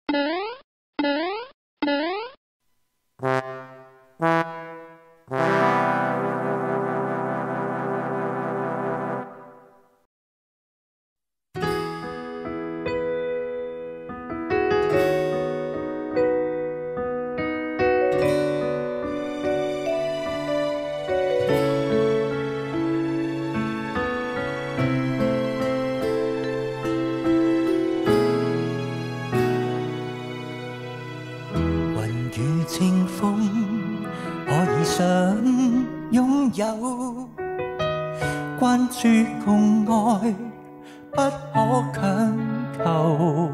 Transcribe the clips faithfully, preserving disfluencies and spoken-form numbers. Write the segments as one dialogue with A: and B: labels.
A: 关注共爱不可强求，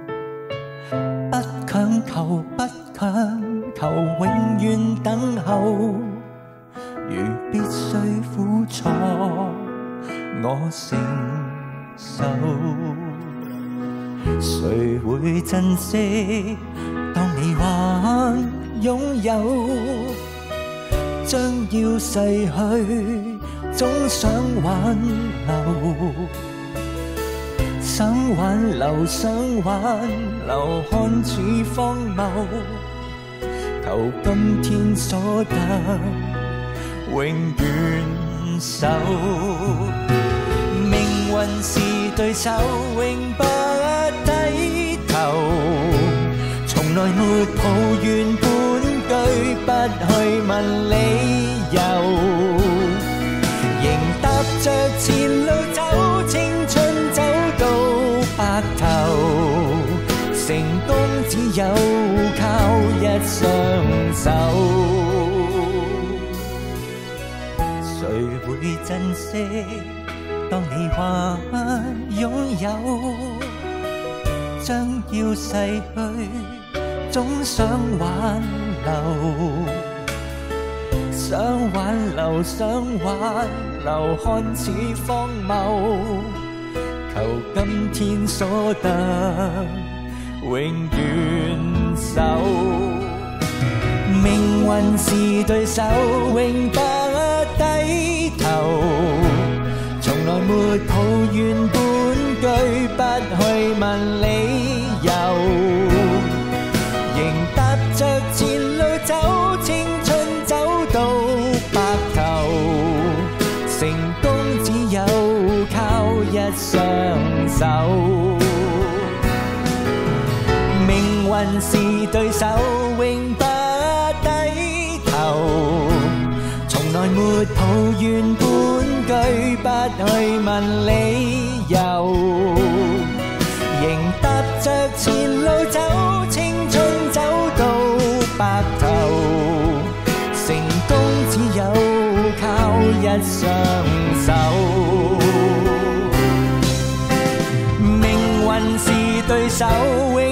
A: 不强求，不强求，永远等候。如必须苦楚，我承受。谁会珍惜？当你还拥有，将要逝去。总想挽留，想挽留，想挽留，看似荒谬。求今天所得，永远守。命运是对手，永不低头。从来没抱怨半句，不去问理由。着前路走，青春走到白头，成功只有靠一雙手。誰會珍惜？當你還擁有，將要逝去，總想挽留。想挽留，想挽留，看似荒謬。求今天所得，永遠守。命運是對手，永不低頭。從來沒抱怨半句，不去問理由。仍踏着前路走，青春走到白頭，成功只有靠一雙手。命運是對手，永不低頭。從來沒抱怨半句，不去問理由。仍踏着前路走，青春走到白頭。成功只有靠一雙手。命運是對手。